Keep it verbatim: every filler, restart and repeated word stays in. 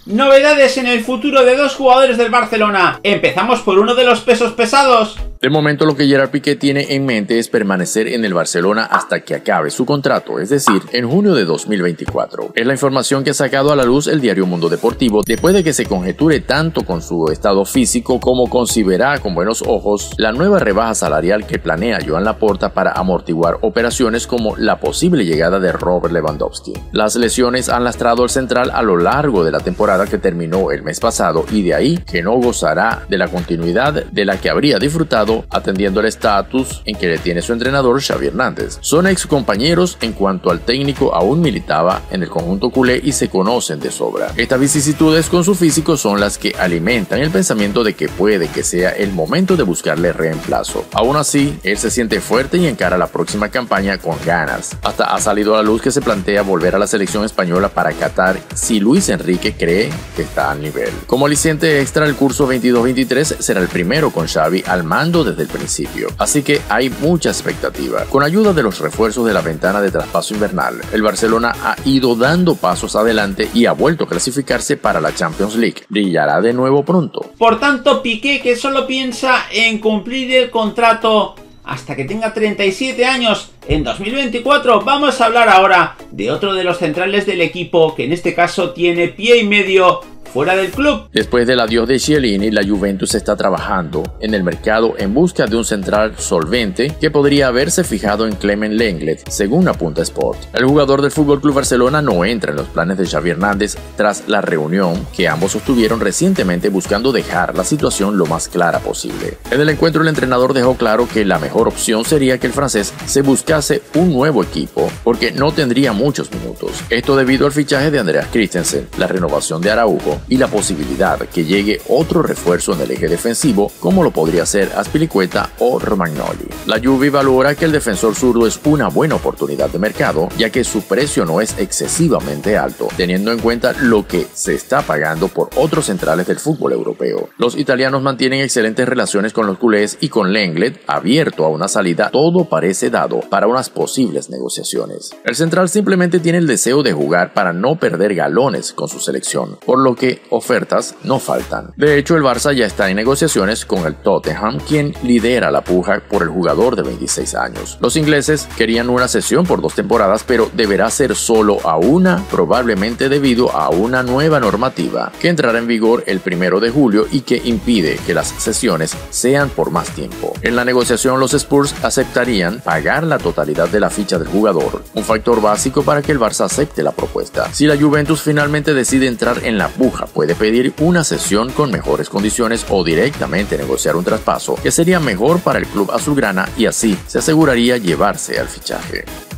Novedades en el futuro de dos jugadores del Barcelona. Empezamos por uno de los pesos pesados. De momento lo que Gerard Piqué tiene en mente es permanecer en el Barcelona hasta que acabe su contrato, es decir, en junio de dos mil veinticuatro. Es la información que ha sacado a la luz el diario Mundo Deportivo después de que se conjeture tanto con su estado físico como con si verá con buenos ojos la nueva rebaja salarial que planea Joan Laporta para amortiguar operaciones como la posible llegada de Robert Lewandowski. Las lesiones han lastrado al central a lo largo de la temporada que terminó el mes pasado y de ahí que no gozará de la continuidad de la que habría disfrutado atendiendo el estatus en que le tiene su entrenador Xavi Hernández. Son ex compañeros en cuanto al técnico aún militaba en el conjunto culé y se conocen de sobra. Estas vicisitudes con su físico son las que alimentan el pensamiento de que puede que sea el momento de buscarle reemplazo. Aún así, él se siente fuerte y encara la próxima campaña con ganas. Hasta ha salido a la luz que se plantea volver a la selección española para Qatar si Luis Enrique cree que está al nivel. Como aliciente extra, el curso veintidós veintitrés será el primero con Xavi al mando desde el principio, así que hay mucha expectativa. Con ayuda de los refuerzos de la ventana de traspaso invernal, el Barcelona ha ido dando pasos adelante y ha vuelto a clasificarse para la Champions League. Brillará de nuevo pronto. Por tanto, Piqué, que solo piensa en cumplir el contrato hasta que tenga treinta y siete años en dos mil veinticuatro, vamos a hablar ahora de otro de los centrales del equipo que en este caso tiene pie y medio fuera del club. Después del adiós de Chiellini, la Juventus está trabajando en el mercado en busca de un central solvente que podría haberse fijado en Clement Lenglet, según apunta Sport. El jugador del F C Barcelona no entra en los planes de Xavi Hernández tras la reunión que ambos sostuvieron recientemente buscando dejar la situación lo más clara posible. En el encuentro el entrenador dejó claro que la mejor opción sería que el francés se buscase un nuevo equipo porque no tendría muchos minutos. Esto debido al fichaje de Andreas Christensen, la renovación de Araujo y la posibilidad que llegue otro refuerzo en el eje defensivo como lo podría ser Azpilicueta o Romagnoli. La Juve valora que el defensor zurdo es una buena oportunidad de mercado ya que su precio no es excesivamente alto, teniendo en cuenta lo que se está pagando por otros centrales del fútbol europeo. Los italianos mantienen excelentes relaciones con los culés y con Lenglet, abierto a una salida, todo parece dado para unas posibles negociaciones. El central simplemente tiene el deseo de jugar para no perder galones con su selección, por lo que ofertas no faltan. De hecho, el Barça ya está en negociaciones con el Tottenham, quien lidera la puja por el jugador de veintiséis años. Los ingleses querían una cesión por dos temporadas, pero deberá ser solo a una, probablemente debido a una nueva normativa que entrará en vigor el primero de julio y que impide que las cesiones sean por más tiempo. En la negociación, los Spurs aceptarían pagar la totalidad de la ficha del jugador, un factor básico para que el Barça acepte la propuesta. Si la Juventus finalmente decide entrar en la puja, puede pedir una cesión con mejores condiciones o directamente negociar un traspaso que sería mejor para el club azulgrana y así se aseguraría llevarse al fichaje.